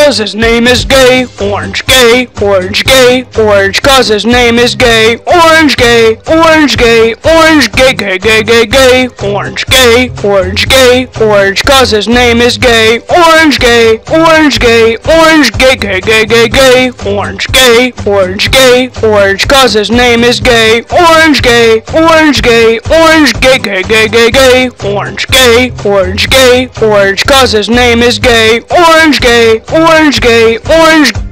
cause his name is gay. Orange gay, orange gay, orange cause his name is gay. Orange gay, orange gay, orange gay, gay, gay, gay, gay. Orange gay, orange gay, orange cause his name is gay. Orange gay, orange gay, orange gay, gay, gay, gay, gay. Orange gay, orange gay, orange cause his name is gay. Orange gay, orange gay, orange gay, gay, gay, gay, gay. Orange gay, orange gay, orange cause his name is gay. Orange gay, orange gay, orange